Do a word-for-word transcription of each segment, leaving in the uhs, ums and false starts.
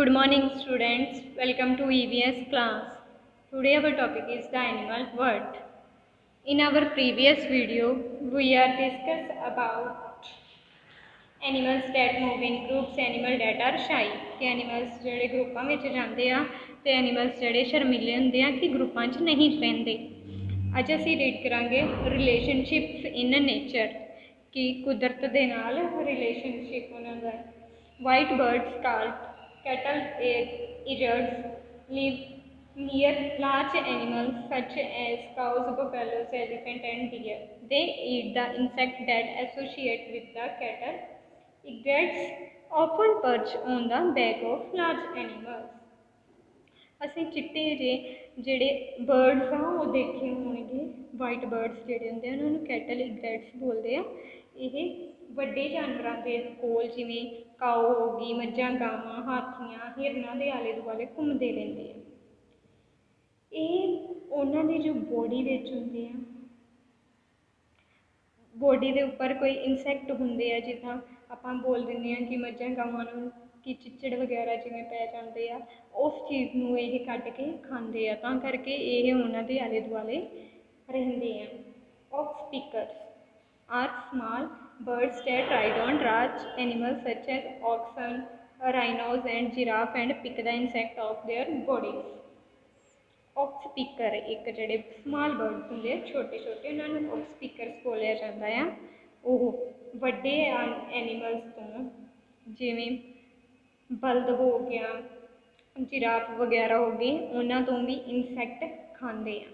Good morning students, welcome to E V S class. Today our topic is the animal world. In our previous video, we are discussed about animals that move in groups, animal that are shy. कि animals ਜਿਹੜੇ ਗਰੁੱਪਾਂ ਵਿੱਚ ਜਾਂਦੇ ਆ ਤੇ animals ਜਿਹੜੇ ਸ਼ਰਮੀਲੇ ਹੁੰਦੇ ਆ ਕਿ ਗਰੁੱਪਾਂ 'ਚ ਨਹੀਂ ਰਹਿੰਦੇ। ਅੱਜ ਅਸੀਂ ਰੀਡ ਕਰਾਂਗੇ ਰਿਲੇਸ਼ਨਸ਼ਿਪਸ ਇਨ ਨੇਚਰ ਕਿ ਕੁਦਰਤ ਦੇ ਨਾਲ ਰਿਲੇਸ਼ਨਸ਼ਿਪ ਉਹਨਾਂ ਦਾ। White birds called cattle eaters live near large animals such as cows, buffaloes, elephant and deer. They eat the insects that associate with the cattle. Egrets often perch on the back of large animals. ਅਸੀਂ ਚਿੱਟੇ ਜੇ ਜਿਹੜੇ birds ਆ ਉਹ ਦੇਖੇ ਹੋਣਗੇ। White birds ਜਿਹੜੇ ਹੁੰਦੇ ਆ ਉਹਨਾਂ ਨੂੰ ਕੈਟਲ ਇਗਰੈਟਸ ਬੋਲਦੇ ਆ। ਇਹ ਵੱਡੇ ਜਾਨਵਰਾਂ ਦੇ ਕੋਲ ਜਿਵੇਂ ਕਾਓ ਹੋ ਗਈ, ਮੱਝਾਂ, ਗਾਵਾਂ, ਹਾਥੀਆਂ, ਹਿਰਨਾਂ ਦੇ ਆਲੇ ਦੁਆਲੇ ਘੁੰਮਦੇ ਰਹਿੰਦੇ ਆ। ਇਹ ਉਹਨਾਂ ਦੀ ਜੋ ਬੋਡੀ ਵਿੱਚ ਹੁੰਦੇ ਆ, ਬੋਡੀ ਦੇ ਉੱਪਰ ਕੋਈ ਇਨਸੈਕਟ ਹੁੰਦੇ ਆ, ਜਿੱਦਾਂ ਆਪਾਂ ਬੋਲ ਦਿੰਦੇ ਹਾਂ ਕਿ ਮੱਝਾਂ ਗਾਵਾਂ ਨੂੰ ਕਿ ਚਿੱਚੜ ਵਗੈਰਾ ਜਿਵੇਂ ਪੈ ਜਾਂਦੇ ਆ, ਉਸ ਚੀਜ਼ ਨੂੰ ਇਹ ਕੱਟ ਕੇ ਖਾਂਦੇ ਆ, ਤਾਂ ਕਰਕੇ ਇਹ ਉਹਨਾਂ ਦੇ ਆਲੇ ਦੁਆਲੇ ਰਹਿੰਦੇ ਆ। Oxpeckers are small birds that ride on large animals such as oxen, rhinos and giraffe and pick the insect off their bodies. Off speaker एक ਜਿਹੜੇ small birds ਹੁੰਦੇ ਆ, ਛੋਟੇ ਛੋਟੇ, ਉਹਨਾਂ ਨੂੰ off speakers ਬੋਲਿਆ ਜਾਂਦਾ ਆ। ਉਹ ਵੱਡੇ ਐਨੀਮਲਸ ਤੋਂ ਜਿਵੇਂ ਬਲਦ ਹੋ ਗਿਆ, ਜਿਰਾਫ ਵਗੈਰਾ ਹੋ ਗਏ, ਉਹਨਾਂ ਤੋਂ ਵੀ ਇਨਸੈਕਟ ਖਾਂਦੇ ਆ।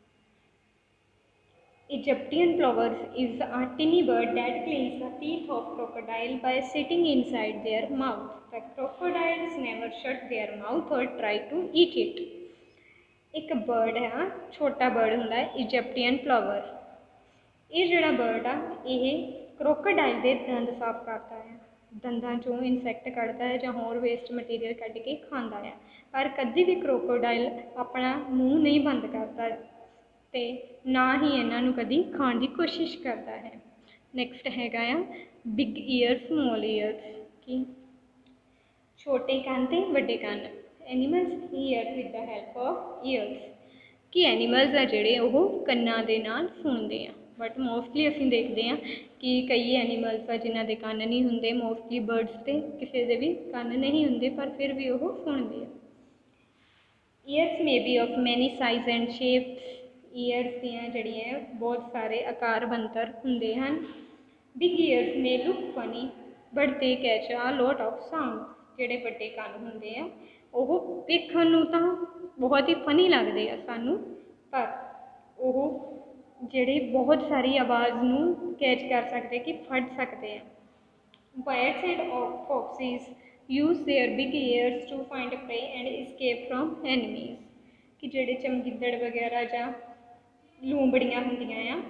Egyptian plovers is a tiny bird that cleans the teeth of crocodile by sitting inside their mouth. The crocodiles never shut their mouth or try to eat it. एक bird है, छोटा bird ਹੁੰਦਾ Egyptian plover। ਇਹ ਜਿਹੜਾ bird ਆ ਇਹ crocodile ਦੇ ਦੰਦ ਸਾਫ਼ ਕਰਦਾ ਹੈ, ਦੰਦਾਂ ਚੋਂ ਇਨਸੈਕਟ ਕੱਢਦਾ ਹੈ ਜਾਂ ਹੋਰ ਵੇਸਟ ਮਟੀਰੀਅਲ ਕੱਢ ਕੇ ਖਾਂਦਾ ਹੈ, ਪਰ ਕਦੀ ਵੀ crocodile ਆਪਣਾ ਮੂੰਹ ਨਹੀਂ ਬੰਦ ਕਰਦਾ ਤੇ ਨਾ ਹੀ ਇਹਨਾਂ ਨੂੰ ਕਦੀ ਖਾਣ ਦੀ ਕੋਸ਼ਿਸ਼ ਕਰਦਾ ਹੈ। ਨੈਕਸਟ ਹੈਗਾ ਆ ਬਿਗ ਈਅਰ ਸਮੋਲ ਈਅਰਸ ਕਿ ਛੋਟੇ ਕੰਨ ਤੇ ਵੱਡੇ ਕੰਨ। Animals hear with the help of ears ਕਿ ਐਨੀਮਲਸ ਆ ਜਿਹੜੇ ਉਹ ਕੰਨਾਂ ਦੇ ਨਾਲ ਸੁਣਦੇ ਆ, ਬਟ ਮੋਸਟਲੀ ਅਸੀਂ ਦੇਖਦੇ ਹਾਂ ਕਿ ਕਈ ਐਨੀਮਲਸ ਆ ਜਿਨ੍ਹਾਂ ਦੇ ਕੰਨ ਨਹੀਂ ਹੁੰਦੇ। ਮੋਸਟਲੀ ਬਰਡਸ ਤੇ ਕਿਸੇ ਦੇ ਵੀ ਕੰਨ ਨਹੀਂ ਹੁੰਦੇ, ਪਰ ਫਿਰ ਵੀ ਉਹ ਸੁਣਦੇ ਆ। Ears may be of many size and shapes ears ਦੀਆਂ ਜਿਹੜੀਆਂ ਬਹੁਤ ਸਾਰੇ ਆਕਾਰ ਬਣਤਰ ਹੁੰਦੇ ਹਨ। Big ears may look funny but they catch a lot of sound. ਜਿਹੜੇ ਵੱਡੇ ਕੰਨ ਹੁੰਦੇ ਆ ਉਹ ਵੇਖਣ ਨੂੰ ਤਾਂ ਬਹੁਤ ਹੀ ਫਨੀ ਲੱਗਦੇ ਆ ਸਾਨੂੰ, ਪਰ ਉਹ ਜਿਹੜੇ ਬਹੁਤ ਸਾਰੀ ਆਵਾਜ਼ ਨੂੰ ਕੈਚ ਕਰ ਸਕਦੇ ਕਿ ਫੜ ਸਕਦੇ ਆ। Birds and foxes use their big ears to find prey and escape from enemies ਕਿ ਜਿਹੜੇ ਚਮਗਿੱਦੜ ਵਗੈਰਾ ਜਾਂ ਲੂੰਬੜੀਆਂ ਹੁੰਦੀਆਂ ਆ,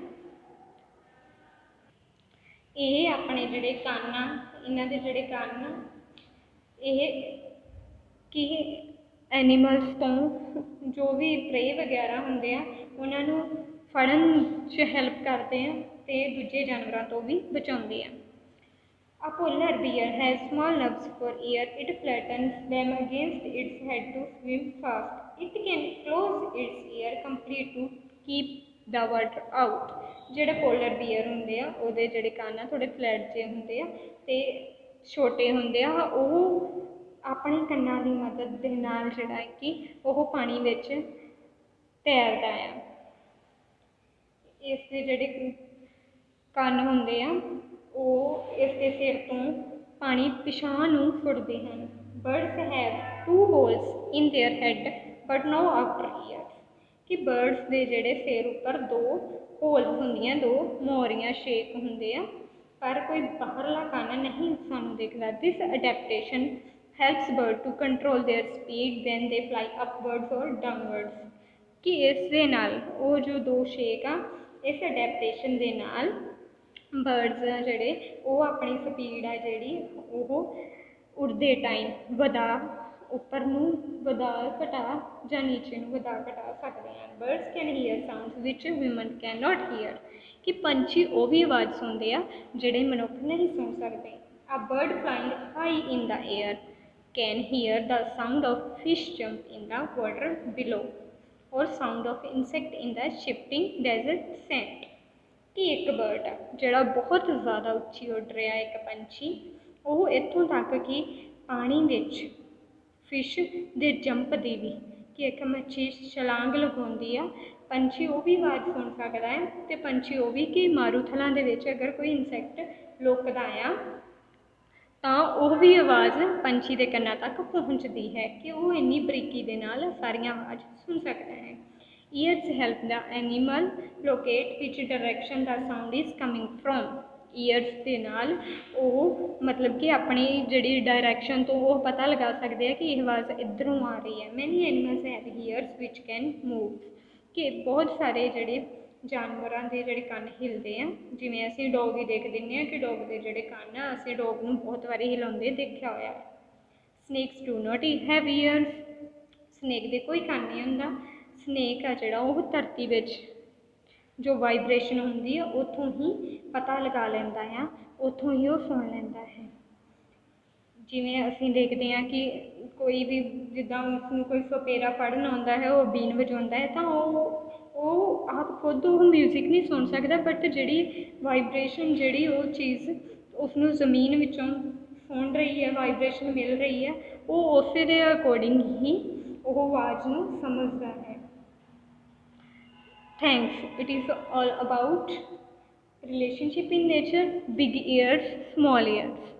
ਇਹ ਆਪਣੇ ਜਿਹੜੇ ਕੰਨ ਆ, ਇਹਨਾਂ ਦੇ ਜਿਹੜੇ ਕੰਨ ਆ ਇਹ ਕਿ ਐਨੀਮਲਸ ਤੋਂ ਜੋ ਵੀ ਪ੍ਰੇ ਵਗੈਰਾ ਹੁੰਦੇ ਆ ਉਹਨਾਂ ਨੂੰ ਫੜਨ 'ਚ ਹੈਲਪ ਕਰਦੇ ਆ ਅਤੇ ਦੂਜੇ ਜਾਨਵਰਾਂ ਤੋਂ ਵੀ ਬਚਾਉਂਦੇ ਆ। A polar bear has small nerves for ear. It flattens them against its head to swim fast. It can close its ear complete to keep the water out. ਜਿਹੜੇ ਪੋਲਰ ਬੀਅਰ ਹੁੰਦੇ ਆ ਉਹਦੇ ਜਿਹੜੇ ਕੰਨ ਆ ਥੋੜ੍ਹੇ ਫਲੈਟ ਜਿਹੇ ਹੁੰਦੇ ਆ ਅਤੇ ਛੋਟੇ ਹੁੰਦੇ ਆ। ਉਹ ਆਪਣੇ ਕੰਨਾਂ ਦੀ ਮਦਦ ਦੇ ਨਾਲ ਜਿਹੜਾ ਹੈ ਕਿ ਉਹ ਪਾਣੀ ਵਿੱਚ ਤੈਰਦਾ ਆ। ਇਸ ਦੇ ਜਿਹੜੇ ਕੰਨ ਹੁੰਦੇ ਆ ਉਹ ਇਸ ਦੇ ਸਿਰ ਤੋਂ ਪਾਣੀ ਪਿਛਾਂਹ ਨੂੰ ਸੁੱਟਦੇ ਹਨ। Birds have two holes in their head but no outer ears ਕਿ ਬਰਡਸ ਦੇ ਜਿਹੜੇ ਸਿਰ ਉੱਪਰ ਦੋ ਹੋਲਸ ਹੁੰਦੀਆਂ, ਦੋ ਮੋਰੀਆਂ ਸ਼ੇਕ ਹੁੰਦੇ ਆ, ਪਰ ਕੋਈ ਬਾਹਰਲਾ ਕੰਨ ਨਹੀਂ ਸਾਨੂੰ ਦਿਖਦਾ। This adaptation helps bird to control their speed when they fly upwards or downwards ਕਿ ਇਸ ਦੇ ਨਾਲ ਉਹ ਜੋ ਦੋ ਸ਼ੇਕ ਆ, ਇਸ ਅਡੈਪਟੇਸ਼ਨ ਦੇ ਨਾਲ ਬਰਡਸ ਆ ਜਿਹੜੇ ਉਹ ਆਪਣੀ ਸਪੀਡ ਆ ਜਿਹੜੀ ਉਹ ਉੱਡਦੇ ਟਾਈਮ ਵਧਾ, ਉੱਪਰ ਨੂੰ ਵਧਾ ਘਟਾ ਜਾਂ ਨੀਚੇ ਨੂੰ ਵਧਾ ਘਟਾ ਸਕਦੇ ਹਨ। Birds can hear sounds which women can not hear ਕਿ ਪੰਛੀ ਉਹ ਵੀ ਆਵਾਜ਼ ਸੁਣਦੇ ਆ ਜਿਹੜੇ ਮਨੁੱਖ ਨਹੀਂ ਸੁਣ ਸਕਦੇ। A bird flying high in the air can hear the sound of fish jump in the water below or sound of insect in the shifting desert sand। कि एक बर्ड आ ਜਿਹੜਾ बहुत ज़्यादा ਉੱਚੀ ਉੱਡ ਰਿਹਾ ਇੱਕ ਪੰਛੀ, ਉਹ ਇੱਥੋਂ ਤੱਕ ਕਿ ਪਾਣੀ ਵਿੱਚ ਫਿਸ਼ ਦੇ ਜੰਪ ਦੀ ਵੀ, ਕਿ ਇੱਕ ਮੱਛੀ ਛਲਾਂਗ ਲਗਾਉਂਦੀ ਆ, ਪੰਛੀ ਉਹ ਵੀ ਆਵਾਜ਼ ਸੁਣ ਸਕਦਾ ਹੈ। ਅਤੇ ਪੰਛੀ ਉਹ ਵੀ ਕਿ ਮਾਰੂਥਲਾਂ ਦੇ ਵਿੱਚ ਅਗਰ ਕੋਈ ਇਨਸੈਕਟ ਲੁਕਦਾ ਆ ਤਾਂ ਉਹ ਵੀ ਆਵਾਜ਼ ਪੰਛੀ ਦੇ ਕੰਨਾਂ ਤੱਕ ਪਹੁੰਚਦੀ ਹੈ ਕਿ ਉਹ ਇੰਨੀ ਬਰੀਕੀ ਦੇ ਨਾਲ ਸਾਰੀਆਂ ਆਵਾਜ਼ ਸੁਣ ਸਕਦਾ ਹੈ। Ears help the animal locate which direction the sound is coming from. Ears ਦੇ ਨਾਲ ਉਹ ਮਤਲਬ ਕਿ ਆਪਣੀ ਜਿਹੜੀ ਡਾਇਰੈਕਸ਼ਨ ਤੋਂ ਉਹ ਪਤਾ ਲਗਾ ਸਕਦੇ ਆ ਕਿ ਇਹ ਆਵਾਜ਼ ਇੱਧਰੋਂ ਆ ਰਹੀ ਹੈ। Many animals have ears which can move, ਕਿ ਬਹੁਤ ਸਾਰੇ ਜਿਹੜੇ ਜਾਨਵਰਾਂ ਦੇ ਜਿਹੜੇ ਕੰਨ ਹਿਲਦੇ ਆ, ਜਿਵੇਂ ਅਸੀਂ ਡੋਗ ਹੀ ਦੇਖ ਦਿੰਦੇ ਹਾਂ ਕਿ ਡੋਗ ਦੇ ਜਿਹੜੇ ਕੰਨ ਆ ਅਸੀਂ ਡੋਗ ਨੂੰ ਬਹੁਤ ਵਾਰੀ ਹਿਲਾਉਂਦੇ ਦੇਖਿਆ ਹੋਇਆ। Snakes do not have ears, snake ਦੇ ਕੋਈ ਕੰਨ ਨਹੀਂ ਹੁੰਦਾ। ਸਨੇਕ ਆ ਜਿਹੜਾ ਉਹ ਧਰਤੀ ਵਿੱਚ ਜੋ ਵਾਈਬ੍ਰੇਸ਼ਨ ਹੁੰਦੀ ਆ ਉੱਥੋਂ ਹੀ ਪਤਾ ਲਗਾ ਲੈਂਦਾ ਆ, ਉੱਥੋਂ ਹੀ ਉਹ ਸੁਣ ਲੈਂਦਾ ਹੈ। ਜਿਵੇਂ ਅਸੀਂ ਦੇਖਦੇ ਹਾਂ ਕਿ ਕੋਈ ਵੀ ਜਿੱਦਾਂ ਉਸਨੂੰ ਕੋਈ ਸਪੇਰਾ ਪੜ੍ਹਨ ਆਉਂਦਾ ਹੈ, ਉਹ ਬੀਨ ਵਜਾਉਂਦਾ ਹੈ, ਤਾਂ ਉਹ ਉਹ ਆਪ ਖੁਦ ਉਹ ਮਿਊਜ਼ਿਕ ਨਹੀਂ ਸੁਣ ਸਕਦਾ, ਬਟ ਜਿਹੜੀ ਵਾਈਬ੍ਰੇਸ਼ਨ ਜਿਹੜੀ ਉਹ ਚੀਜ਼ ਉਸਨੂੰ ਜ਼ਮੀਨ ਵਿੱਚੋਂ ਸੁਣ ਰਹੀ ਹੈ, ਵਾਈਬ੍ਰੇਸ਼ਨ ਮਿਲ ਰਹੀ ਹੈ, ਉਹ ਉਸੇ ਦੇ ਅਕੋਰਡਿੰਗ ਹੀ ਉਹ ਆਵਾਜ਼ ਨੂੰ ਸਮਝਦਾ ਹੈ। Thanks. It is all about relationship in nature, big ears, small ears।